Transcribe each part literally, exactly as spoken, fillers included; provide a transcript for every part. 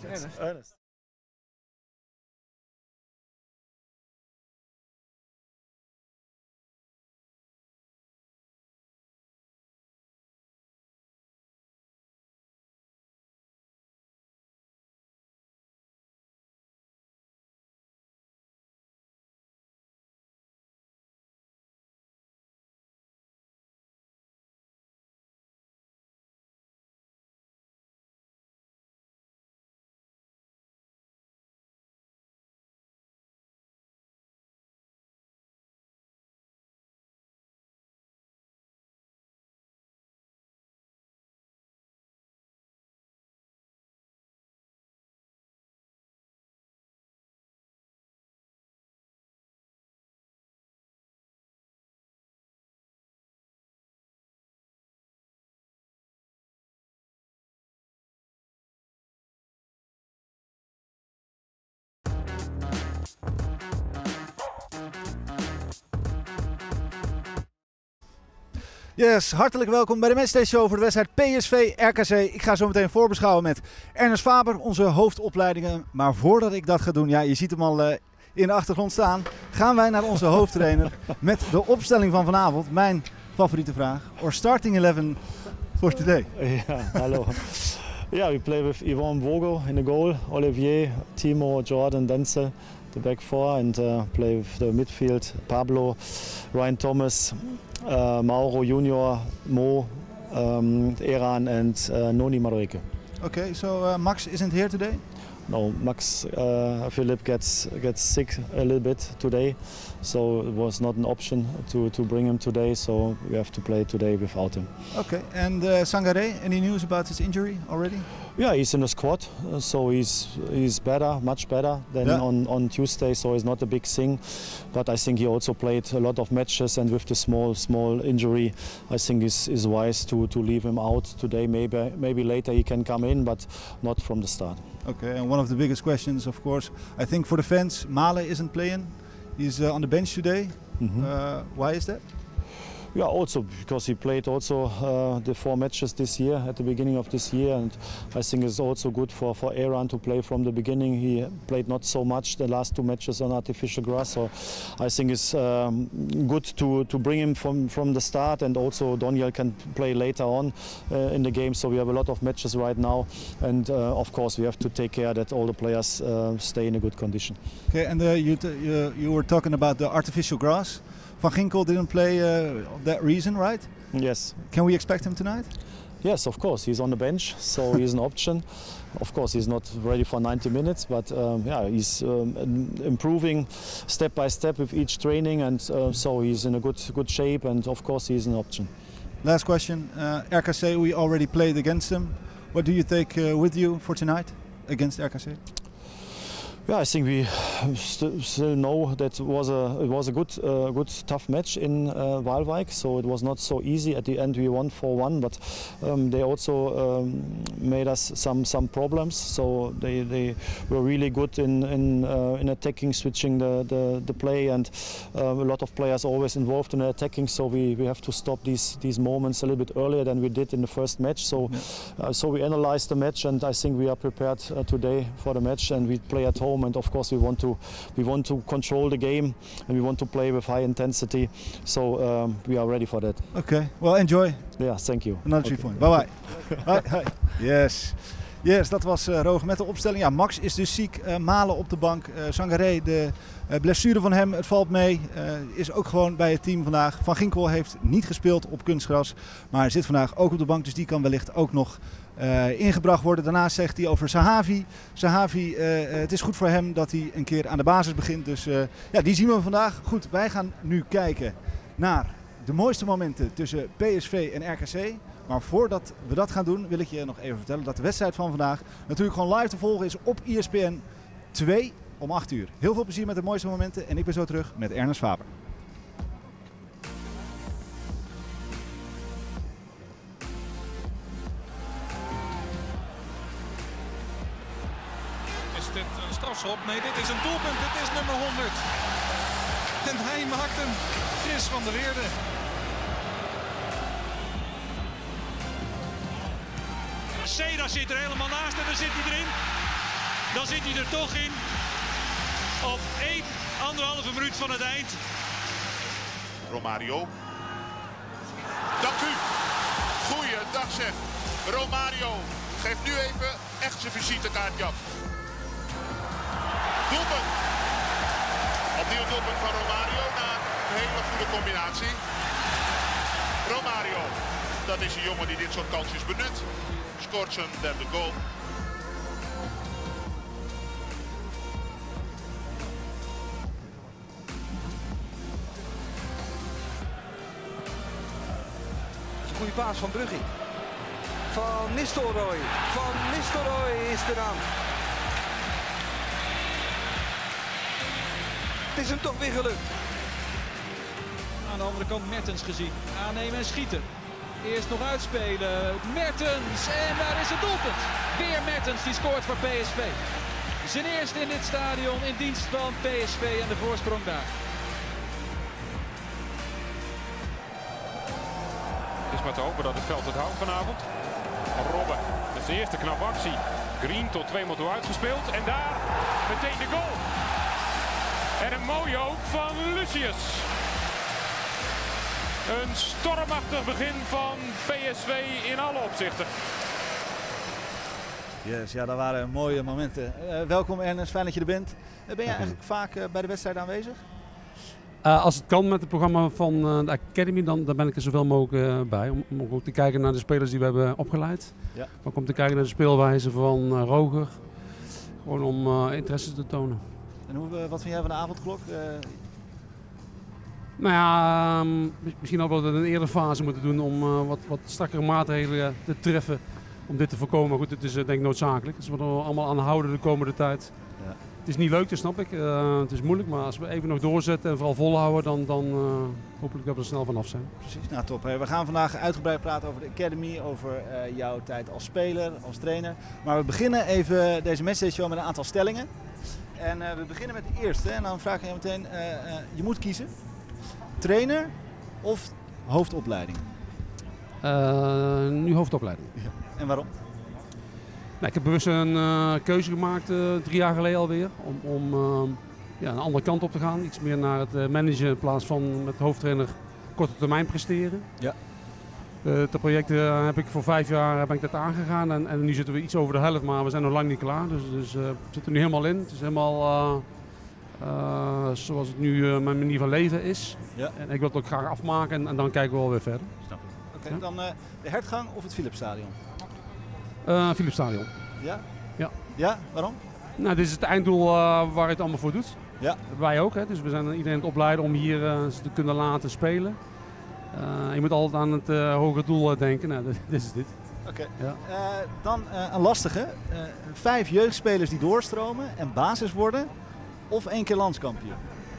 Ernest. Ernest. Yes, hartelijk welkom bij de Matchday Show voor de wedstrijd P S V R K C. Ik ga zo meteen voorbeschouwen met Ernest Faber, onze hoofdopleidingen. Maar voordat ik dat ga doen, ja, je ziet hem al uh, in de achtergrond staan, gaan wij naar onze hoofdtrainer met de opstelling van vanavond. Mijn favoriete vraag, or starting eleven for today? Yeah, hello. Yeah, we play with Yvonne Bogo in the goal, Olivier, Timo, Jordan, Denzel, the back four, and uh, play with the midfield, Pablo, Ryan Thomas, uh, Mauro Junior, Mo, um, Eran, and uh, Noni Marueke. Okay, so uh, Max isn't here today? No, Max uh, Philip gets gets sick a little bit today, so it was not an option to, to bring him today, so we have to play today without him. Okay, and uh, Sangaré, any news about his injury already? Yeah, he's in the squad, uh, so he's he's better, much better than yeah. on, on Tuesday, so it's not a big thing. But I think he also played a lot of matches, and with the small small injury, I think it's, it's wise to, to leave him out today. Maybe maybe later he can come in, but not from the start. Okay, and one of the biggest questions, of course, I think for the fans, Male isn't playing. He's uh, on the bench today. Mm-hmm. uh, why is that? Yeah, also because he played also uh, the four matches this year at the beginning of this year, and I think it's also good for for Aaron to play from the beginning. He played not so much the last two matches on artificial grass, so I think it's um, good to to bring him from from the start, and also Doniel can play later on uh, in the game. So we have a lot of matches right now, and uh, of course we have to take care that all the players uh, stay in a good condition. Okay, and uh, you, t you you were talking about the artificial grass. Van Ginkel didn't play uh, of that reason, right? Yes. Can we expect him tonight? Yes, of course. He's on the bench, so he's an option. Of course, he's not ready for ninety minutes, but um, yeah, he's um, improving step by step with each training, and uh, so he's in a good good shape. And of course, he's an option. Last question: uh, R K C. We already played against them. What do you take uh, with you for tonight against R K C? Yeah, I think we st still know that it was a it was a good uh, good tough match in uh, Waalwijk. So it was not so easy. At the end, we won four one, but um, they also um, made us some some problems. So they, they were really good in in uh, in attacking, switching the the, the play, and uh, a lot of players always involved in attacking. So we, we have to stop these these moments a little bit earlier than we did in the first match. So yeah. uh, so we analyzed the match, and I think we are prepared uh, today for the match, and we play at home. And of course, we want to we want to control the game, and we want to play with high intensity. So um, we are ready for that. Okay. Well, enjoy. Yeah, thank you. Another three point. Bye bye. Hi, hi. Yes. Yes, dat was uh, Roger met de opstelling. Ja, Max is dus ziek. Uh, Malen op de bank. Uh, Sangaré, de uh, blessure van hem, het valt mee. Uh, is ook gewoon bij het team vandaag. Van Ginkel heeft niet gespeeld op kunstgras. Maar hij zit vandaag ook op de bank. Dus die kan wellicht ook nog uh, ingebracht worden. Daarnaast zegt hij over Sahavi. Sahavi, uh, uh, het is goed voor hem dat hij een keer aan de basis begint. Dus uh, ja, die zien we vandaag. Goed, wij gaan nu kijken naar de mooiste momenten tussen P S V en R K C. Maar voordat we dat gaan doen, wil ik je nog even vertellen dat de wedstrijd van vandaag natuurlijk gewoon live te volgen is op E S P N twee om acht uur. Heel veel plezier met de mooiste momenten en ik ben zo terug met Ernest Faber. Is dit een strafschop? Nee, dit is een doelpunt. Dit is nummer honderd. En hij maakt hem. Chris van der Weerde. Seda zit er helemaal naast en dan zit hij erin. dan zit hij er toch in. Op één, anderhalve minuut van het eind. Romario. Dank u. Goeiedag zeg. Romario geeft nu even echt zijn visitekaartje af. Doelpunt. Opnieuw doelpunt van Romario na een hele goede combinatie. Romario, dat is een jongen die dit soort kansjes benut. Scoort zijn derde goal. Goede paas van Brugge. Van Nistelrooy. Van Nistelrooy is eraan. Het is hem toch weer gelukt. Aan de andere kant Mertens gezien. Aannemen en schieten. Eerst nog uitspelen. Mertens. En daar is het doelpunt. Weer Mertens die scoort voor P S V. Zijn eerste in dit stadion in dienst van P S V en de voorsprong daar. Het is maar te hopen dat het veld het houdt vanavond. Robben met zijn eerste knappe actie. Green tot twee minuten uitgespeeld. En daar meteen de goal. En een mooie ook van Lucius. Een stormachtig begin van P S V in alle opzichten. Yes, ja, dat waren mooie momenten. Uh, welkom Ernest, fijn dat je er bent. Uh, ben jij eigenlijk vaak uh, bij de wedstrijd aanwezig? Uh, als het kan met het programma van uh, de Academy, dan, dan ben ik er zoveel mogelijk uh, bij. Om, om ook te kijken naar de spelers die we hebben opgeleid. Ja. Maar ook om te kijken naar de speelwijze van uh, Roger. Gewoon om uh, interesse te tonen. En hoe, uh, wat vind jij van de avondklok? Uh... Nou ja, um, misschien hadden we dat in een eerdere fase moeten doen om uh, wat, wat strakkere maatregelen te treffen. Om dit te voorkomen. Goed, het is uh, denk ik noodzakelijk. Dus we moeten er allemaal aan houden de komende tijd. Ja. Het is niet leuk, dat snap ik. Uh, het is moeilijk, maar als we even nog doorzetten en vooral volhouden, dan, dan uh, hopelijk dat we er snel vanaf zijn. Precies, nou top. We gaan vandaag uitgebreid praten over de Academy, over uh, jouw tijd als speler, als trainer. Maar we beginnen even deze matchday show met een aantal stellingen. En uh, we beginnen met de eerste. En dan vraag ik je meteen, uh, uh, je moet kiezen. Trainer of hoofdopleiding? Uh, nu hoofdopleiding. Ja. En waarom? Nou, ik heb bewust een uh, keuze gemaakt uh, drie jaar geleden alweer. Om, om uh, ja, een andere kant op te gaan. Iets meer naar het uh, managen in plaats van met hoofdtrainer korte termijn presteren. Ja. Uh, het project uh, heb ik voor vijf jaar ben ik dat aangegaan. En, en nu zitten we iets over de helft, maar we zijn nog lang niet klaar. Dus, dus uh, we zitten nu helemaal in. Het is helemaal uh, uh, zoals het nu uh, mijn manier van leven is. Ja. En ik wil het ook graag afmaken en, en dan kijken we wel weer verder. Snap ik. Oké, okay, ja? Dan uh, de Hertgang of het Philipsstadion? Uh, Philipsstadion. Ja? Ja. Ja, waarom? Nou, dit is het einddoel uh, waar je het allemaal voor doet. Ja. Wij ook, hè. Dus we zijn iedereen aan het opleiden om hier uh, te kunnen laten spelen. Uh, je moet altijd aan het uh, hoge doel uh, denken. Nou, dit, dit is dit. Oké. Okay. Ja. Uh, dan uh, een lastige. Uh, vijf jeugdspelers die doorstromen en basis worden of één keer landskampioen?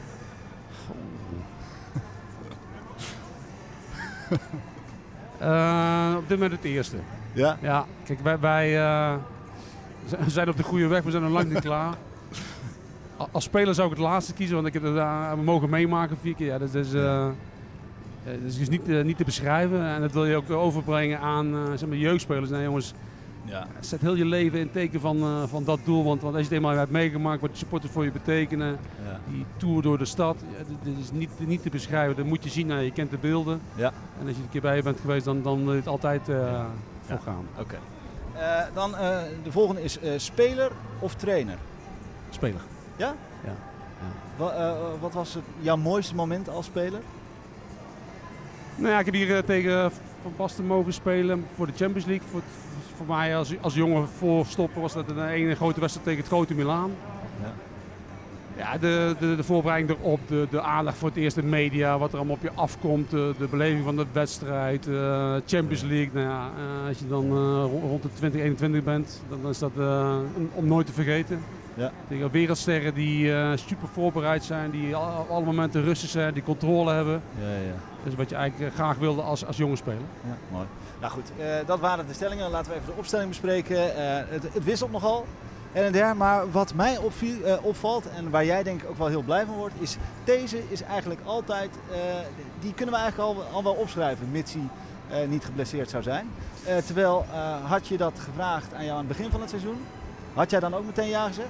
uh, op dit moment het eerste. Ja? Ja, kijk, wij, wij uh, zijn op de goede weg, we zijn nog lang niet klaar. Als speler zou ik het laatste kiezen, want ik heb het uh, mogen meemaken vier keer. Ja, dat is, uh, dat is niet, uh, niet te beschrijven en dat wil je ook overbrengen aan uh, zeg maar jeugdspelers. Nee jongens, ja. Zet heel je leven in het teken van, uh, van dat doel, want, want als je het eenmaal hebt meegemaakt, wat de supporters voor je betekenen, ja. Die tour door de stad, ja, dit is niet, niet te beschrijven. Dat moet je zien, nou, je kent de beelden. Ja. En als je er een keer bij je bent geweest, dan, dan wil je het altijd uh, ja. voor gaan. Oké. Okay. Uh, dan uh, de volgende is uh, speler of trainer? Speler. Ja? Ja. Ja. Wat, uh, wat was het, jouw mooiste moment als speler? Nou ja, ik heb hier uh, tegen Van Basten mogen spelen voor de Champions League. Voor, voor mij als, als jonge voorstopper was dat een ene grote wedstrijd tegen het grote Milaan. Ja. Ja, de, de, de voorbereiding erop, de, de aandacht voor het eerste media, wat er allemaal op je afkomt, de, de beleving van de wedstrijd, uh, Champions League. Nou ja, uh, als je dan uh, rond de twintig eenentwintig bent, dan is dat uh, om nooit te vergeten. Ja. Tegen wereldsterren die uh, super voorbereid zijn, die al, op alle momenten rustig zijn, die controle hebben. Ja, ja. Dat is wat je eigenlijk graag wilde als, als jonge speler. Ja, mooi. Nou goed, uh, dat waren de stellingen. Laten we even de opstelling bespreken. Uh, het, het wisselt nogal. En en der, maar wat mij opviel, uh, opvalt en waar jij denk ik ook wel heel blij van wordt, is deze is eigenlijk altijd, uh, die kunnen we eigenlijk al, al wel opschrijven, mits hij uh, niet geblesseerd zou zijn. Uh, terwijl uh, had je dat gevraagd aan jou aan het begin van het seizoen, Had jij dan ook meteen ja gezegd?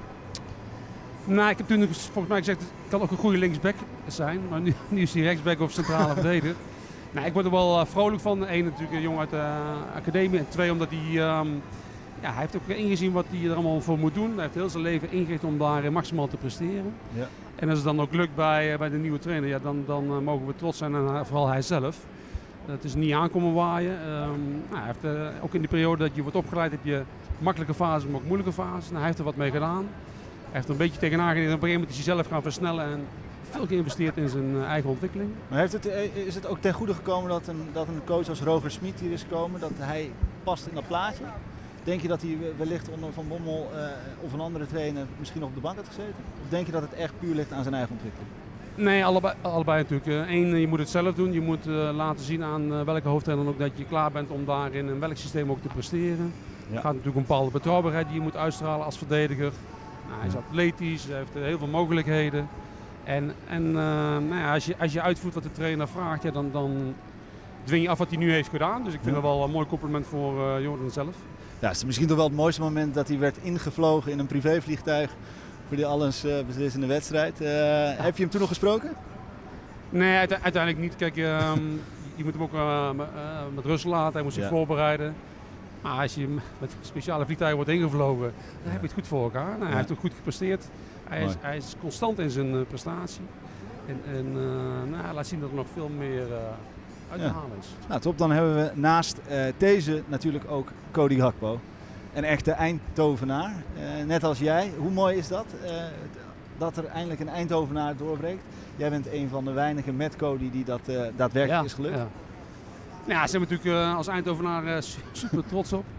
Nou, ik heb toen volgens mij gezegd, het kan ook een goede linksback zijn, maar nu, nu is hij rechtsback of centrale verdediger. Nou, ik word er wel uh, vrolijk van. Eén, natuurlijk een jongen uit de uh, academie. En twee, omdat hij, um, ja, hij heeft ook ingezien wat hij er allemaal voor moet doen. Hij heeft heel zijn leven ingericht om daar uh, maximaal te presteren. Ja. En als het dan ook lukt bij, uh, bij de nieuwe trainer, ja, dan, dan uh, mogen we trots zijn en uh, vooral hij zelf. Het is niet aankomen waaien. Um, nou, hij heeft, uh, ook in die periode dat je wordt opgeleid heb je makkelijke fases, maar ook moeilijke fases. Nou, hij heeft er wat mee gedaan. Hij heeft er een beetje tegenaan gereden. Op een gegeven moment is hij zelf gaan versnellen en veel geïnvesteerd in zijn uh, eigen ontwikkeling. Maar heeft het, is het ook ten goede gekomen dat een, dat een coach als Roger Smit hier is gekomen, dat hij past in dat plaatje? Denk je dat hij wellicht onder Van Bommel uh, of een andere trainer misschien nog op de bank had gezeten? Of denk je dat het echt puur ligt aan zijn eigen ontwikkeling? Nee, allebei, allebei natuurlijk. Eén, je moet het zelf doen. Je moet uh, laten zien aan uh, welke hoofdtrainer ook dat je klaar bent om daar in welk systeem ook te presteren. Ja. Het gaat natuurlijk om een bepaalde betrouwbaarheid die je moet uitstralen als verdediger. Nou, hij is atletisch, hij heeft heel veel mogelijkheden. En, en uh, nou ja, als, je, als je uitvoert wat de trainer vraagt, ja, dan, dan dwing je af wat hij nu heeft gedaan. Dus ik vind ja. dat wel een mooi compliment voor uh, Jordan zelf. Ja, het is misschien toch wel het mooiste moment dat hij werd ingevlogen in een privévliegtuig voor die alles uh, beslissende wedstrijd. Uh, ja. Heb je hem toen nog gesproken? Nee, uiteindelijk niet. Kijk, um, je moet hem ook uh, uh, met rust laten, hij moet zich ja. voorbereiden. Maar als je met speciale vliegtuigen wordt ingevlogen, dan ja. heb je het goed voor elkaar. Nou, hij ja. heeft ook goed gepresteerd. Hij is, hij is constant in zijn uh, prestatie. En, en uh, nou, hij laat zien dat er nog veel meer uh, uit te ja. halen is. Nou, top. Dan hebben we naast uh, deze natuurlijk ook Cody Gakpo. Een echte Eindhovenaar. Uh, net als jij. Hoe mooi is dat? Uh, dat er eindelijk een Eindhovenaar doorbreekt. Jij bent een van de weinigen met Cody die dat uh, daadwerkelijk ja. is gelukt. Ja. Ja, ze zijn natuurlijk uh, als Eindhovenaar uh, super trots op.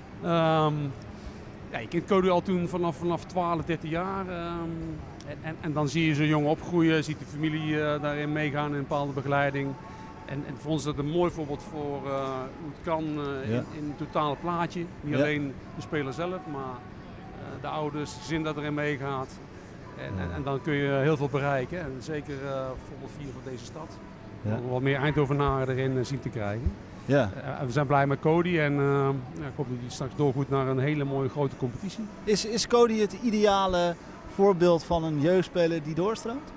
Um, ja, je kent Cody al toen vanaf, vanaf twaalf, dertien jaar. Um, en, en, en dan zie je zo'n jongen opgroeien, ziet de familie uh, daarin meegaan in een bepaalde begeleiding. En, en voor ons is dat een mooi voorbeeld voor uh, hoe het kan uh, ja. in, in het totale plaatje. Niet ja. alleen de speler zelf, maar uh, de ouders, het gezin dat erin meegaat. En, ja. en, en dan kun je heel veel bereiken. En zeker uh, bijvoorbeeld via van deze stad. Ja. Om wat meer Eindhovenaren erin uh, zien te krijgen. Ja. Uh, we zijn blij met Cody en uh, ja, ik hoop dat hij straks doorgoedt naar een hele mooie grote competitie. Is, is Cody het ideale voorbeeld van een jeugdspeler die doorstroomt?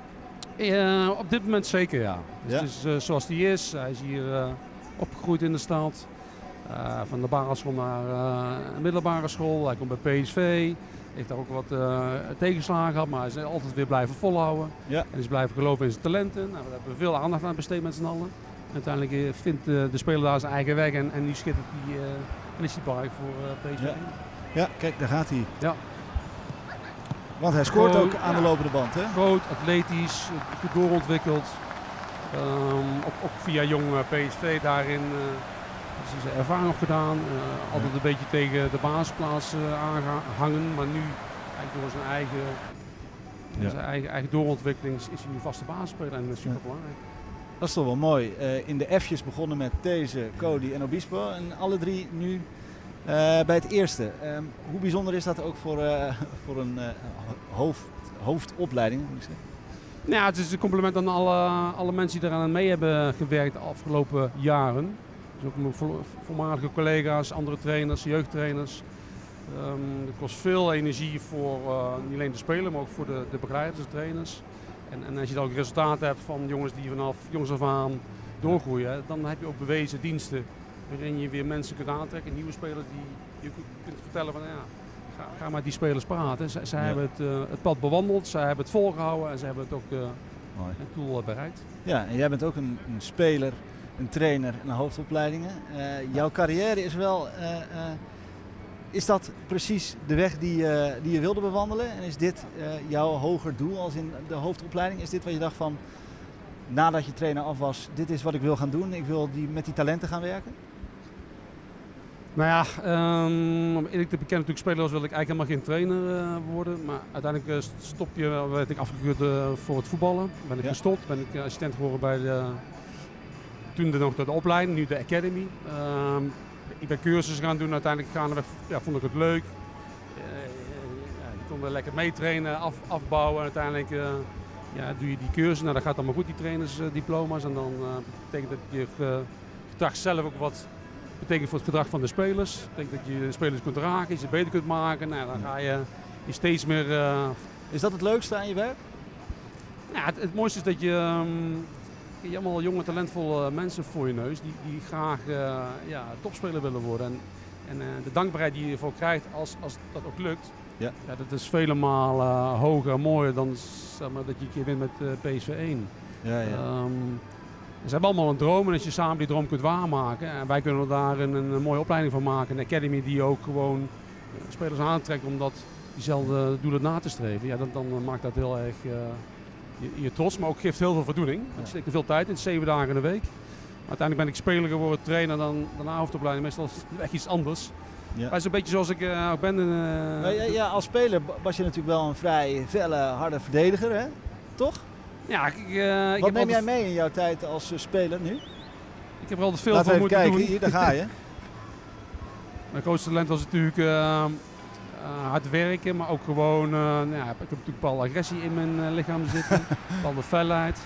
Uh, op dit moment zeker ja. Dus ja. Het is uh, zoals hij is. Hij is hier uh, opgegroeid in de stad. Uh, van de basisschool naar uh, een middelbare school. Hij komt bij P S V. Heeft daar ook wat uh, tegenslagen gehad, maar hij is altijd weer blijven volhouden. Ja. En is blijven geloven in zijn talenten. Nou, we hebben veel aandacht aan besteed met z'n allen. Uiteindelijk uh, vindt uh, de speler daar zijn eigen weg en, en nu schittert hij uh, en is hij belangrijk voor uh, P S V. Ja. ja, kijk, daar gaat hij. Ja. Want hij scoort groot, ook aan ja. de lopende band, hè? Groot, atletisch, goed doorontwikkeld. Um, ook, ook via jong uh, P S V daarin. Uh, Dus hij is ervaring opgedaan, uh, altijd een beetje tegen de basisplaats uh, aangehangen, maar nu eigenlijk door zijn eigen, ja. zijn eigen, eigen doorontwikkeling is hij nu vaste basisspeler en dat is super belangrijk. Dat is toch wel mooi. Uh, in de F'jes begonnen met These, Cody en Obispo en alle drie nu uh, bij het eerste. Um, hoe bijzonder is dat ook voor, uh, voor een uh, hoofd, hoofdopleiding? Moet ik zeggen? Nou, het is een compliment aan alle, alle mensen die eraan mee hebben gewerkt de afgelopen jaren. Dus ook mijn voormalige collega's, andere trainers, jeugdtrainers. Um, het kost veel energie voor uh, niet alleen de speler, maar ook voor de, de begeleiders, de trainers. En, en als je dan ook resultaten hebt van jongens die vanaf jongs af aan doorgroeien, dan heb je ook bewezen diensten waarin je weer mensen kunt aantrekken, nieuwe spelers die je kunt vertellen van ja, ga, ga met die spelers praten. Zij, zij ja. hebben het, uh, het pad bewandeld, zij hebben het volgehouden en zij hebben het ook uh, het doel bereikt. Ja, en jij bent ook een, een speler, een trainer en een hoofdopleidingen. Uh, jouw carrière is wel, uh, uh, is dat precies de weg die, uh, die je wilde bewandelen? En is dit uh, jouw hoger doel als in de hoofdopleiding? Is dit wat je dacht van, nadat je trainer af was, dit is wat ik wil gaan doen, ik wil die, met die talenten gaan werken? Nou ja, um, om eerlijk te bekennen, natuurlijk spelers wil ik eigenlijk helemaal geen trainer uh, worden. Maar uiteindelijk uh, stop je, werd ik afgekeurd uh, voor het voetballen. Ben ik ja. gestopt, ben ik uh, assistent geworden bij de, toen de, nog de, de opleiding, nu de academy. Um, ik ben cursussen gaan doen, uiteindelijk gaandeweg, ja, vond ik het leuk. Uh, ja, ik kon er lekker mee trainen, af, afbouwen en uiteindelijk uh, ja, doe je die cursus. Nou, dat gaat allemaal goed, die trainersdiploma's. Uh, en dan uh, betekent dat je uh, gedrag zelf ook wat betekent voor het gedrag van de spelers. Dat betekent dat je de spelers kunt raken, je ze beter kunt maken. Nou, dan ga je, je steeds meer... Uh... Is dat het leukste aan je werk? Ja, het, het mooiste is dat je... Um, je hebt allemaal jonge, talentvolle mensen voor je neus die, die graag uh, ja, topspeler willen worden. En, en uh, de dankbaarheid die je ervoor krijgt als, als dat ook lukt, ja. Ja, dat is vele malen uh, hoger en mooier dan zeg maar, dat je een keer wint met uh, P S V één. Ja, ja. Um, ze hebben allemaal een droom en als je samen die droom kunt waarmaken. En wij kunnen daar een, een mooie opleiding van maken. Een academy die ook gewoon uh, spelers aantrekt om dat diezelfde doelen na te streven. Ja, dan, dan maakt dat heel erg... Uh, Je, je trots, maar ook geeft heel veel voldoening. Want je steekt er veel tijd in, zeven dagen in de week. Uiteindelijk ben ik speler geworden, trainer, dan daarna hoofdopleiding. Meestal is het echt iets anders. Ja. Maar het is een beetje zoals ik uh, ook ben. Uh, ja, ja, als speler was je natuurlijk wel een vrij felle, harde verdediger, hè? Toch? Ja, ik, uh, ik Wat heb neem altijd... jij mee in jouw tijd als uh, speler nu? Ik heb er altijd veel Laten van moeten kijken. doen. Hier, daar ga je. Mijn grootste talent was natuurlijk... Uh, Uh, hard werken, maar ook gewoon, uh, nou ja, ik heb natuurlijk bepaalde agressie in mijn uh, lichaam zitten, bepaalde felheid.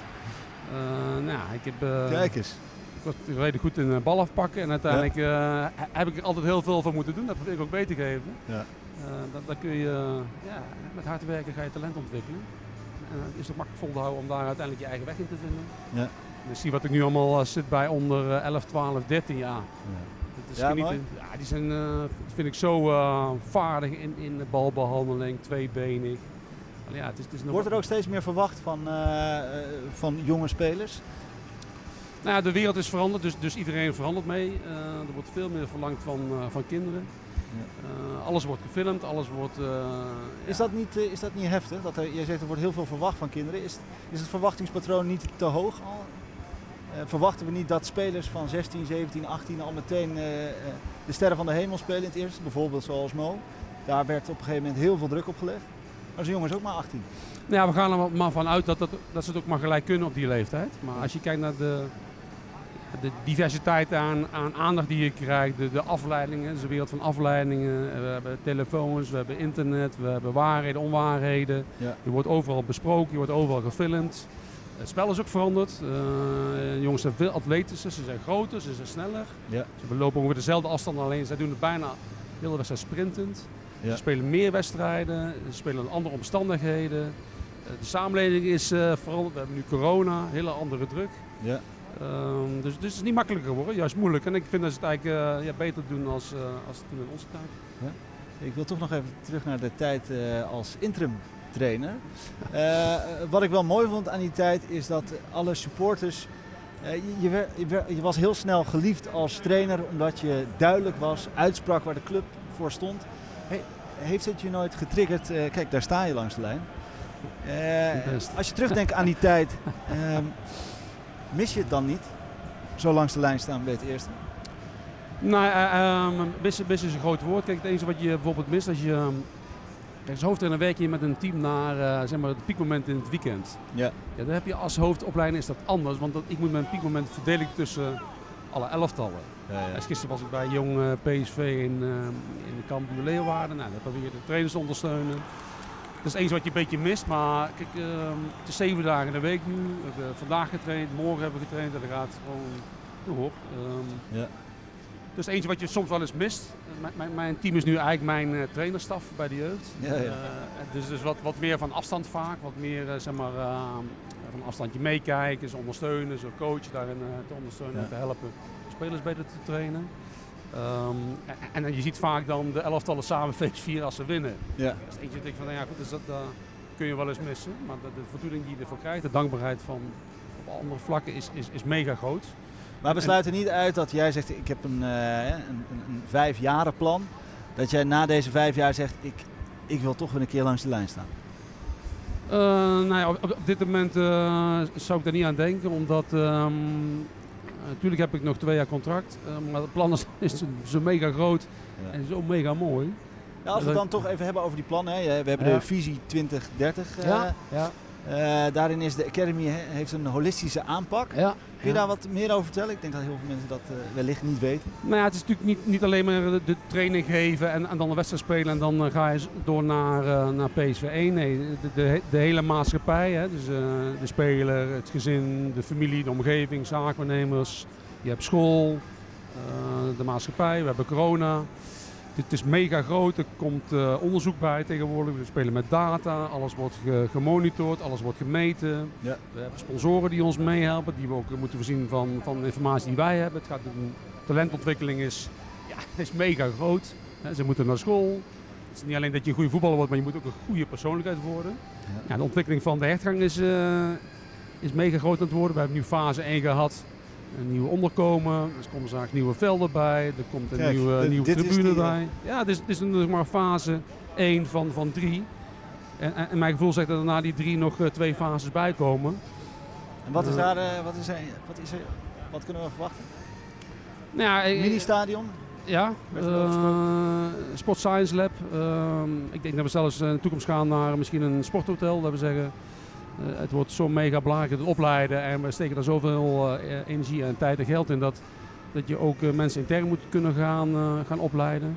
Uh, nou, ik heb, uh, Kijk eens. Ik was redelijk goed in uh, bal afpakken en uiteindelijk uh, heb ik er altijd heel veel van moeten doen, dat probeer ik ook mee te geven. Ja. Uh, dan, dan kun je, uh, ja, met hard werken ga je talent ontwikkelen. En uh, het is ook makkelijk vol te houden om daar uiteindelijk je eigen weg in te vinden. Ja. Dus zie wat ik nu allemaal uh, zit bij onder uh, elf, twaalf, dertien jaar. Ja. Ja, mooi. Ja, die zijn, uh, vind ik zo uh, vaardig in, in de balbehandeling, tweebenig. Ja, het is, het is nog Wordt er ook steeds meer verwacht van, uh, van jonge spelers? Nou ja, de wereld is veranderd, dus, dus iedereen verandert mee. Uh, er wordt veel meer verlangd van, uh, van kinderen. Ja. Uh, alles wordt gefilmd, alles wordt... Uh, is, ja. dat niet, uh, is dat niet heftig? Dat er, je zegt er wordt heel veel verwacht van kinderen. Is, is het verwachtingspatroon niet te hoog al? Uh, verwachten we niet dat spelers van zestien, zeventien, achttien al meteen uh, de sterren van de hemel spelen in het eerste? Bijvoorbeeld zoals Mo. Daar werd op een gegeven moment heel veel druk op gelegd. Maar zijn jongens ook maar achttien. Ja, we gaan er maar vanuit dat, dat, dat ze het ook maar gelijk kunnen op die leeftijd. Maar als je kijkt naar de, de diversiteit aan, aan aandacht die je krijgt, de, de afleidingen, de wereld van afleidingen. We hebben telefoons, we hebben internet, we hebben waarheden, onwaarheden. Ja. Je wordt overal besproken, je wordt overal gefilmd. Het spel is ook veranderd. Uh, de jongens zijn veel atletischer, ze zijn groter, ze zijn sneller. Ja. Ze lopen ongeveer dezelfde afstand, alleen zij doen het bijna heel de wedstrijd sprintend. Ja. Ze spelen meer wedstrijden, ze spelen in andere omstandigheden. Uh, de samenleving is uh, veranderd, we hebben nu corona, hele andere druk. Ja. Um, dus, dus het is niet makkelijker geworden, juist moeilijk. En ik vind dat ze het eigenlijk uh, ja, beter doen als, uh, als toen in onze tijd. Ja. Ik wil toch nog even terug naar de tijd uh, als interim trainer. Uh, wat ik wel mooi vond aan die tijd is dat alle supporters... Uh, je, je, werd, je, werd, je was heel snel geliefd als trainer omdat je duidelijk was, uitsprak waar de club voor stond. Hey, heeft het je nooit getriggerd? Uh, kijk, daar sta je langs de lijn. Uh, als je terugdenkt aan die tijd, uh, mis je het dan niet? Zo langs de lijn staan bij het eerste? Nou, uh, um, missen, missen is een groot woord. Kijk, het enige wat je bijvoorbeeld mist als je... Um, Kijk, als hoofdtrainer werk je met een team naar uh, zeg maar het piekmoment in het weekend. Ja. Ja, dan heb je als hoofdopleiding is dat anders, want dat, ik moet mijn piekmoment verdelen tussen alle elftallen. Ja, ja. Dus gisteren was ik bij jong uh, P S V in, uh, in de kamp bij Leeuwarden. Nou, daar probeer je de trainers te ondersteunen. Dat is het enige wat je een beetje mist, maar kijk, uh, het is zeven dagen in de week nu. We hebben vandaag getraind, morgen hebben we getraind en dat gaat gewoon door. Um, ja. Dus eentje wat je soms wel eens mist. Mijn, mijn, mijn team is nu eigenlijk mijn uh, trainerstaf bij de jeugd. Ja, ja. Uh, dus dus wat, wat meer van afstand vaak. Wat meer uh, zeg maar, uh, van afstandje meekijken, ze ondersteunen, ze coachen daarin uh, te ondersteunen, ja. te helpen spelers beter te trainen. Um, en, en je ziet vaak dan de elftallen samen feest vieren als ze winnen. Ja. Dat is eentje dat ik van, nou ja goed, dus dat uh, kun je wel eens missen. Maar de, de voldoening die je ervoor krijgt, de dankbaarheid van op andere vlakken is, is, is mega groot. Maar we sluiten niet uit dat jij zegt, ik heb een, uh, een, een, een vijfjarenplan. Dat jij na deze vijf jaar zegt, ik, ik wil toch weer een keer langs de lijn staan. Uh, nou ja, op, op dit moment uh, zou ik daar niet aan denken, omdat um, natuurlijk heb ik nog twee jaar contract. Uh, maar het plan is, is zo mega groot ja. en zo mega mooi. Ja, als we het dan toch even hebben over die plannen. Hè. We hebben ja. de visie twintig dertig. Uh, ja. Ja. Uh, daarin is de Academy he, heeft een holistische aanpak. Ja. Kun je ja. daar wat meer over vertellen? Ik denk dat heel veel mensen dat uh, wellicht niet weten. Nou ja, het is natuurlijk niet, niet alleen maar de, de training geven en, en dan de wedstrijd spelen en dan uh, ga je door naar, uh, naar P S V één. Nee, de, de, de hele maatschappij, hè? Dus uh, de speler, het gezin, de familie, de omgeving, zaakwaarnemers. Je hebt school, uh, de maatschappij, we hebben corona. Het is mega groot, er komt uh, onderzoek bij tegenwoordig. We spelen met data, alles wordt ge gemonitord, alles wordt gemeten. Ja. We hebben sponsoren die ons meehelpen, die we ook moeten voorzien van, van informatie die wij hebben. Het gaat om, talentontwikkeling is, ja, is mega groot. He, ze moeten naar school. Het is niet alleen dat je een goede voetballer wordt, maar je moet ook een goede persoonlijkheid worden. Ja. Ja, de ontwikkeling van de hertgang is, uh, is mega groot aan het worden. We hebben nu fase één gehad. Een nieuwe onderkomen, er komen straks nieuwe velden bij, er komt een Kijk, nieuwe, nieuwe tribune die, bij. Ja, het is, het is een, zeg maar, fase één van, van drie. En, en, en mijn gevoel zegt dat er na die drie nog uh, twee fases bij komen. En wat is daar, uh, wat, is er, wat, is er, wat kunnen we verwachten? Nou ja, mini-stadion? Ja, uh, Sport Science Lab. Uh, ik denk dat we zelfs in de toekomst gaan naar misschien een sporthotel, dat we zeggen. Uh, het wordt zo mega belangrijk het opleiden en we steken daar zoveel uh, energie en tijd en geld in dat, dat je ook uh, mensen intern moet kunnen gaan, uh, gaan opleiden.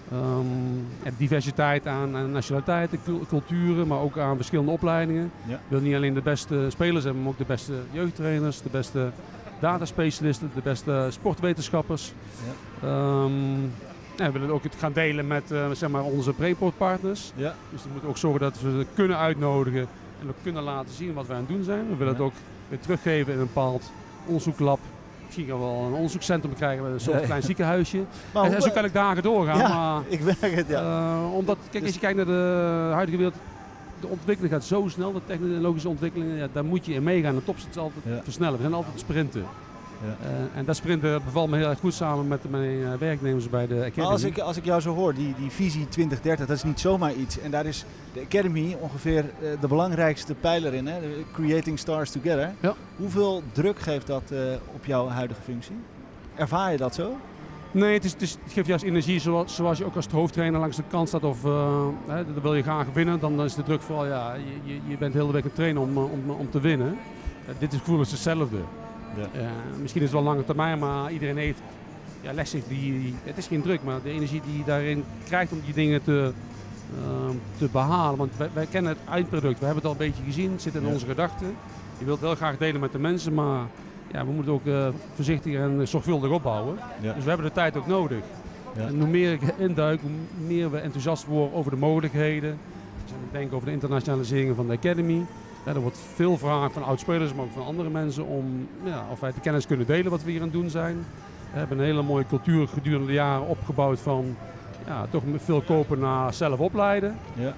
Um, en diversiteit aan, aan nationaliteiten, culturen, maar ook aan verschillende opleidingen. Ja. Je wil niet alleen de beste spelers hebben, maar ook de beste jeugdtrainers, de beste dataspecialisten, de beste sportwetenschappers. Ja. Um, en we willen ook het gaan delen met uh, zeg maar onze Brainport-partners. Ja. Dus we moeten ook zorgen dat we ze kunnen uitnodigen. En we kunnen laten zien wat wij aan het doen zijn. We willen ja. het ook weer teruggeven in een bepaald onderzoeklab. Misschien gaan we wel een onderzoekscentrum krijgen met een soort ja, klein ja. ziekenhuisje. Maar en, en zo kan ik dagen doorgaan. Ja, maar, ik merk het, ja. Uh, omdat, kijk, dus als je kijkt naar de huidige wereld, de ontwikkeling gaat zo snel, de technologische ontwikkelingen, ja, daar moet je in meegaan. De top is altijd ja. versnellen. We zijn altijd sprinten. Ja. Uh, en dat sprinten bevalt me heel erg goed samen met mijn uh, werknemers bij de Academy. Maar als ik, als ik jou zo hoor, die, die visie twintig dertig, dat is niet zomaar iets. En daar is de Academy ongeveer uh, de belangrijkste pijler in, hè? Creating Stars Together. Ja. Hoeveel druk geeft dat uh, op jouw huidige functie? Ervaar je dat zo? Nee, het, is, het, is, het geeft juist energie zoals, zoals je ook als hoofdtrainer langs de kant staat of uh, hè, dan wil je graag winnen. Dan is de druk vooral, ja, je, je, je bent de hele week een trainer om, om, om te winnen. Uh, dit is gevoel is hetzelfde. Ja. Uh, misschien is het wel lange termijn, maar iedereen heeft, ja, legt zich die, het is geen druk, maar de energie die je daarin krijgt om die dingen te, uh, te behalen. Want wij, wij kennen het eindproduct, we hebben het al een beetje gezien, het zit in ja. onze gedachten. Je wilt wel graag delen met de mensen, maar ja, we moeten ook uh, voorzichtig en zorgvuldig opbouwen. Ja. Dus we hebben de tijd ook nodig. Ja. En hoe meer ik induik, hoe meer we enthousiast worden over de mogelijkheden. We zijn aan het denken over de internationalisering van de Academy. Ja, er wordt veel vraag van oud-spelers, maar ook van andere mensen om ja, of wij de kennis kunnen delen wat we hier aan het doen zijn. We hebben een hele mooie cultuur gedurende de jaren opgebouwd van ja, toch veel kopen naar zelf opleiden. Ja.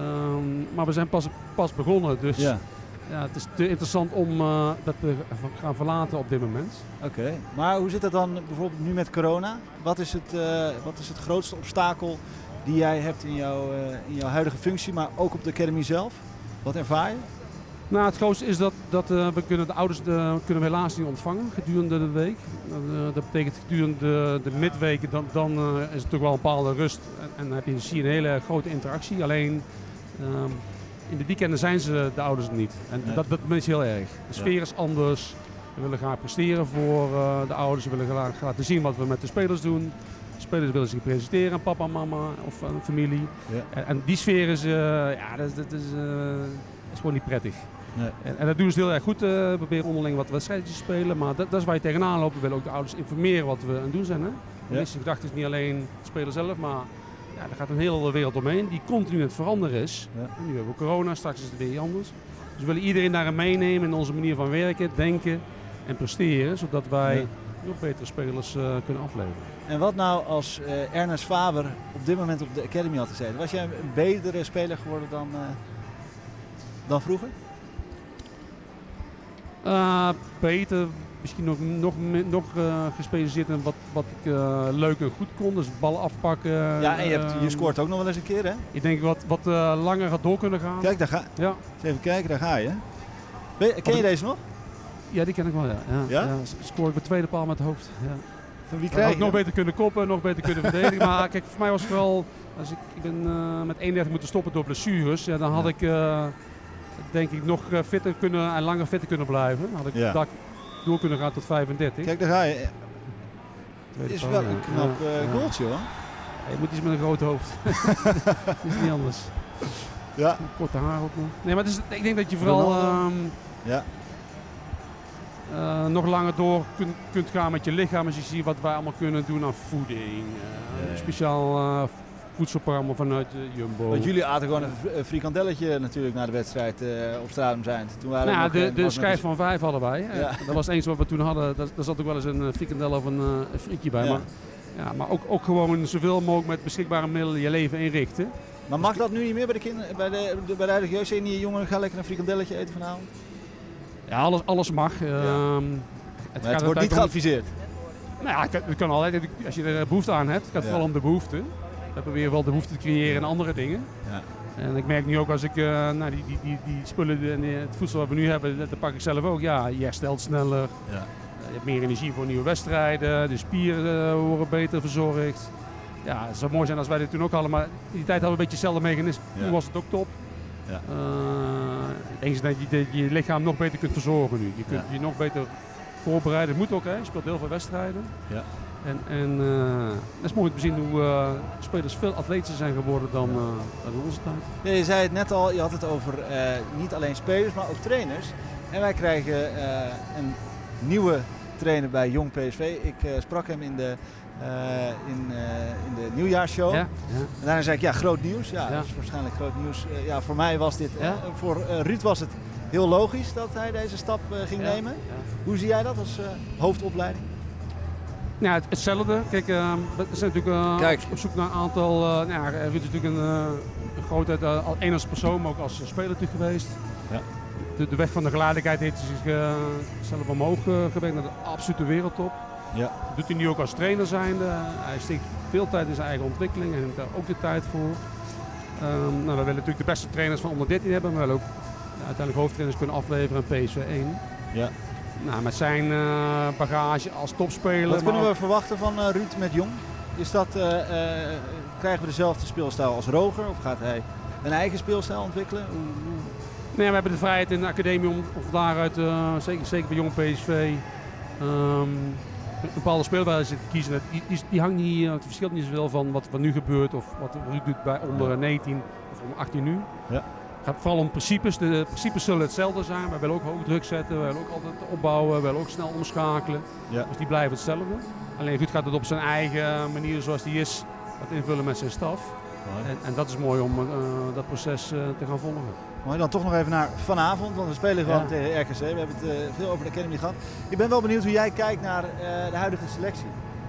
Um, maar we zijn pas, pas begonnen, dus ja. Ja, het is te interessant om uh, dat te gaan verlaten op dit moment. Oké, okay. Maar hoe zit het dan bijvoorbeeld nu met corona? Wat is het, uh, wat is het grootste obstakel die jij hebt in jouw, uh, in jouw huidige functie, maar ook op de Academy zelf? Wat ervaar je? Nou, het grootste is dat, dat uh, we kunnen de ouders de, kunnen we helaas niet ontvangen gedurende de week. Uh, dat betekent gedurende de, de midweken, dan, dan uh, is het toch wel een bepaalde rust en, en dan heb je, zie je een hele grote interactie. Alleen uh, in de weekenden zijn ze de ouders niet. En nee. dat, dat is heel erg. De sfeer ja. is anders. We willen graag presteren voor uh, de ouders. We willen graag laten zien wat we met de spelers doen. De spelers willen zich presenteren, papa, mama of een familie. Ja. En, en die sfeer is, uh, ja, dat, dat is, uh, is gewoon niet prettig. Nee. En, en dat doen ze heel erg goed. Uh, we proberen onderling wat wedstrijdjes te spelen, maar dat, dat is waar je tegenaan loopt. We willen ook de ouders informeren wat we aan het doen zijn. Hè? De ja. eerste gedachte is niet alleen de speler zelf, maar ja, er gaat een hele wereld omheen die continu aan het veranderen is. Ja. En nu hebben we corona, straks is het weer anders. Dus we willen iedereen daarin meenemen in onze manier van werken, denken en presteren, zodat wij ja. nog betere spelers uh, kunnen afleveren. En wat nou als uh, Ernest Faber op dit moment op de Academy had gezeten? Was jij een betere speler geworden dan, uh, dan vroeger? Uh, beter, misschien nog, nog, nog uh, gespecialiseerd in wat, wat ik uh, leuk en goed kon. Dus ballen afpakken. Ja, en je, hebt, je scoort ook nog wel eens een keer, hè? Ik denk wat, wat uh, langer gaat door kunnen gaan. Kijk, daar ga ja. Eens even kijken, daar ga je. Ben, ken je, je deze nog? Ja, die ken ik wel, ja. ja, ja? ja scoor ik bij tweede paal met het hoofd. Ja. Van wie krijg je? Ik nog beter kunnen koppen, nog beter kunnen verdedigen. Maar kijk, voor mij was het wel... Als ik, ik ben uh, met eenendertig moeten stoppen door blessures. Ja, dan had ja. ik... Uh, denk ik nog fitter kunnen en langer fitter kunnen blijven. Dan had ik ja. dak door kunnen gaan tot vijfendertig. Kijk, daar ga je. Het is wel een knap uh, ja. goaltje, hoor. Ja, je moet iets met een groot hoofd. Dat is niet anders. Ja. Korte haar ook nog. Nee, maar het is, ik denk dat je vooral... Um, ja. uh, nog langer door kunt, kunt gaan met je lichaam. Als je ziet wat wij allemaal kunnen doen aan voeding. Uh, een speciaal uh, voedselprogramma vanuit uh, Jumbo. Want jullie aten gewoon een frikandelletje natuurlijk na de wedstrijd uh, op Stadium zijn. Toen waren nou, nog, de de schijf een... van vijf hadden wij. Ja. Dat was het enige wat we toen hadden. Daar, daar zat ook wel eens een frikandel of een, uh, een frietje bij. Ja. Maar, ja, maar ook, ook gewoon zoveel mogelijk met beschikbare middelen je leven inrichten. Maar mag dat nu niet meer bij de kinderen, bij de, bij de huidige jeugd? Zijn die jongeren gaan lekker een frikandelletje eten vanavond? Ja, alles, alles mag. Ja. Um, het het wordt niet geadviseerd? Nou ja, het kan altijd. Als je er behoefte aan hebt, het gaat ja. vooral om de behoefte. We proberen wel de behoefte te creëren in andere dingen. Ja. En ik merk nu ook als ik uh, nou, die, die, die, die spullen en het voedsel wat we nu hebben, dat pak ik zelf ook. Ja, je herstelt sneller. Ja. Je hebt meer energie voor nieuwe wedstrijden. De spieren uh, worden beter verzorgd. Ja, het zou mooi zijn als wij dit toen ook hadden, maar in die tijd hadden we een beetje hetzelfde mechanisme. Ja. Toen was het ook top. Ja. Uh, het enige is dat je, dat je je lichaam nog beter kunt verzorgen nu. Je kunt ja. je nog beter voorbereiden. Dat moet ook, hè. Je speelt heel veel wedstrijden. Ja. En, en uh, het is mooi om te zien hoe uh, spelers veel atletischer zijn geworden dan, uh, dan in onze tijd. Ja, je zei het net al, je had het over uh, niet alleen spelers, maar ook trainers. En wij krijgen uh, een nieuwe trainer bij Jong P S V. Ik uh, sprak hem in de, uh, in, uh, in de nieuwjaarsshow. Ja, ja. En daarna zei ik, ja, groot nieuws. Ja, ja. Dat is waarschijnlijk groot nieuws. Uh, ja, voor mij was dit, ja. uh, voor uh, Ruud was het heel logisch dat hij deze stap uh, ging ja. nemen. Ja. Hoe zie jij dat als uh, hoofdopleiding? Ja, het, hetzelfde. Kijk, uh, we zijn natuurlijk uh, Kijk. op zoek naar een aantal. Uh, nou ja, Ruud is natuurlijk een, uh, een grootheid, uh, één als persoon, maar ook als speler natuurlijk geweest. Ja. De, de weg van de geleidelijkheid heeft hij zich uh, zelf omhoog uh, gewerkt naar de absolute wereldtop. Ja. Dat doet hij nu ook als trainer zijnde. Hij steekt veel tijd in zijn eigen ontwikkeling en heeft daar ook de tijd voor. Um, nou, we willen natuurlijk de beste trainers van onder dertien hebben, maar we willen ook uh, uiteindelijk hoofdtrainers kunnen afleveren aan P S V één. Ja. Nou, met zijn uh, bagage als topspeler. Wat kunnen we verwachten van uh, Ruud met Jong? Is dat, uh, uh, krijgen we dezelfde speelstijl als Roger of gaat hij een eigen speelstijl ontwikkelen? Hoe, hoe... Nee, we hebben de vrijheid in de academie om of daaruit, uh, zeker, zeker bij Jong P S V, um, een bepaalde speelwijze te kiezen. Die, die, die hangt niet, het verschilt niet zoveel van wat, wat nu gebeurt of wat Ruud doet bij onder ja. negentien of onder achttien nu. Ja. Het gaat vooral om principes. De principes zullen hetzelfde zijn. Wij willen ook hoog druk zetten, wij willen ook altijd opbouwen, wij willen ook snel omschakelen. Ja. Dus die blijven hetzelfde. Alleen Ruud gaat het op zijn eigen manier zoals die is, wat invullen met zijn staf. Ja. En, en dat is mooi om uh, dat proces uh, te gaan volgen. Mooi, dan toch nog even naar vanavond, want we spelen gewoon ja. tegen R K C. We hebben het uh, veel over de Academy gehad. Ik ben wel benieuwd hoe jij kijkt naar uh, de huidige selectie.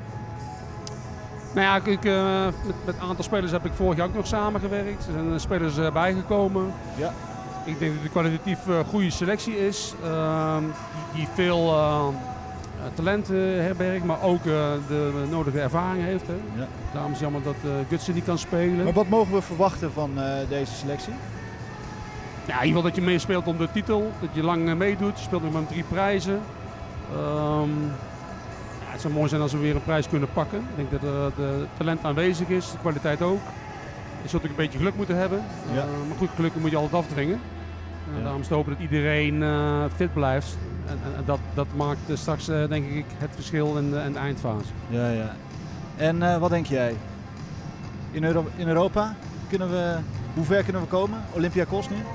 Nou ja, ik, uh, met, met een aantal spelers heb ik vorig jaar ook nog samengewerkt. Er zijn spelers uh, bijgekomen. Ja. Ik denk dat het een kwalitatief uh, goede selectie is. Uh, die, die veel uh, talent uh, herbergt, maar ook uh, de nodige ervaring heeft. Hè. Ja. Daarom is het jammer dat uh, Gutsen niet kan spelen. Maar wat mogen we verwachten van uh, deze selectie? Ja, in ieder geval dat je meespeelt om de titel, dat je lang uh, meedoet. Je speelt nog maar drie prijzen. Um, ja, het zou mooi zijn als we weer een prijs kunnen pakken. Ik denk dat uh, de talent aanwezig is, de kwaliteit ook. Je zult ook een beetje geluk moeten hebben. Ja. Uh, maar goed, geluk moet je altijd afdringen. Uh, ja. Daarom is het hopen dat iedereen uh, fit blijft. En, en, en dat, dat maakt uh, straks uh, denk ik het verschil in de, in de eindfase. Ja, ja. En uh, wat denk jij? In, Euro in Europa kunnen we, hoe ver kunnen we komen? Olympiakos nu?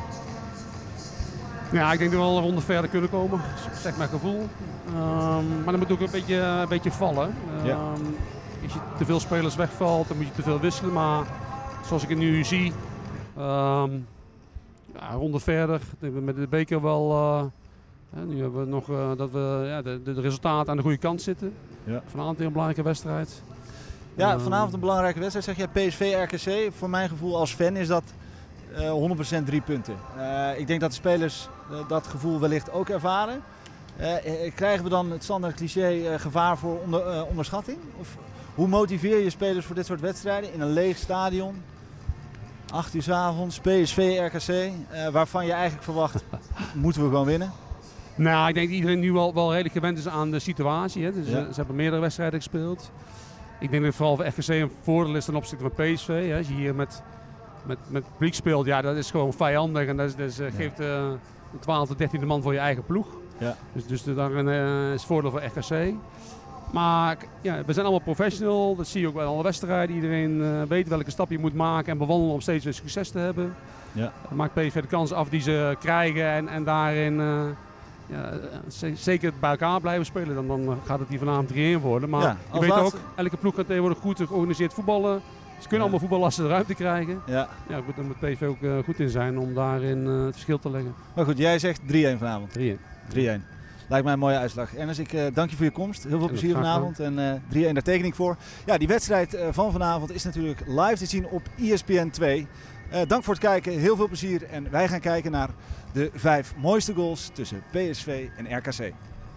Ja, ik denk dat we wel een ronde verder kunnen komen. Dat is echt mijn gevoel. Um, maar dan moet ook een beetje, een beetje vallen. Um, ja. Als je te veel spelers wegvalt, dan moet je te veel wisselen. Maar zoals ik het nu zie, um, ja, een ronde verder. Ik denk dat we met de beker wel... Uh, ja, nu hebben we nog uh, dat we ja, de, de resultaten aan de goede kant zitten. Ja. Vanavond weer een belangrijke wedstrijd. Ja, vanavond een belangrijke wedstrijd. Zeg jij P S V R K C. Voor mijn gevoel als fan is dat uh, honderd procent drie punten. Uh, ik denk dat de spelers uh, dat gevoel wellicht ook ervaren. Uh, krijgen we dan het standaard cliché uh, gevaar voor onder, uh, onderschatting? Of hoe motiveer je spelers voor dit soort wedstrijden in een leeg stadion? acht uur 's avonds, P S V R K C, uh, waarvan je eigenlijk verwacht, moeten we gewoon winnen? Nou, ik denk dat iedereen nu wel, wel redelijk gewend is aan de situatie. Hè. Dus, ja. uh, ze hebben meerdere wedstrijden gespeeld. Ik denk dat vooral voor R K C een voordeel is ten opzichte van P S V. Hè. Als je hier met, met, met publiek speelt, ja, dat is gewoon vijandig. En dat, is, dat is, uh, ja. geeft uh, de twaalfde, dertiende man voor je eigen ploeg. Ja. Dus, dus daarin uh, is het voordeel voor R K C. Maar ja, we zijn allemaal professional. Dat zie je ook bij alle wedstrijden. Iedereen uh, weet welke stap je moet maken en bewandelen om steeds weer succes te hebben. Ja. Dat maakt P S V de kansen af die ze krijgen en, en daarin uh, ja, zeker bij elkaar blijven spelen, dan, dan gaat het hier vanavond drie een worden. Maar Ja, je weet laatste... ook, elke ploeg kan tegenwoordig goed georganiseerd voetballen. Ze kunnen ja. allemaal voetballen als ze de ruimte krijgen. Ja. Ja, goed, daar moet P S V ook uh, goed in zijn om daarin uh, het verschil te leggen. Maar goed, jij zegt drie een vanavond. drie een. drie een. Lijkt mij een mooie uitslag. Ernest, ik uh, dank je voor je komst. Heel veel en plezier vanavond. En uh, drie een, daar teken ik voor. Ja, die wedstrijd uh, van vanavond is natuurlijk live te zien op E S P N twee. Uh, dank voor het kijken. Heel veel plezier. En wij gaan kijken naar de vijf mooiste goals tussen P S V en R K C.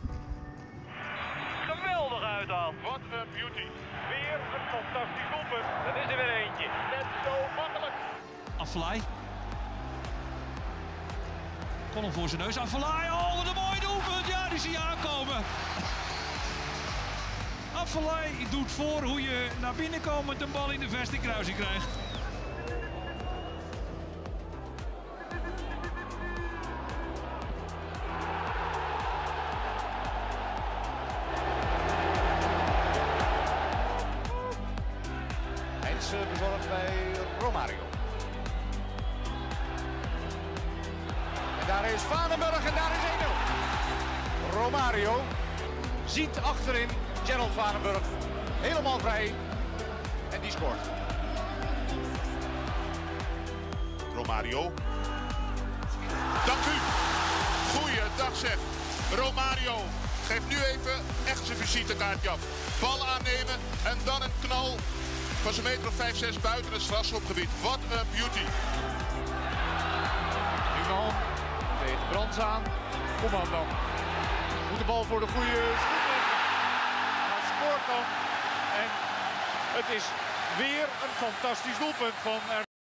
Geweldig uithaal. Wat een beauty. Weer een fantastisch doelpunt. Dat is er weer eentje. Net zo makkelijk. Affelay. Kon hem voor zijn neus. Affelay. Oh, wat een mooi doelpunt. Ja, die zie je aankomen. Affelay doet voor hoe je naar binnen komend een bal in de vesting kruising krijgt. Bezorgd bij Romario. En daar is Vanenburg en daar is één nul. Romario ziet achterin Gerald Vanenburg helemaal vrij en die scoort. Romario. Dank u. Goeiedag zeg. Romario geeft nu even echt zijn visitekaartje af. Bal aannemen en dan een knal. Was een meter of vijf, zes buiten het strafschopgebied. Wat een beauty. Numan tegen Brands aan. Kom aan dan. Moet de bal voor de goede schiet leggen. Hij scoort dan. En het is weer een fantastisch doelpunt van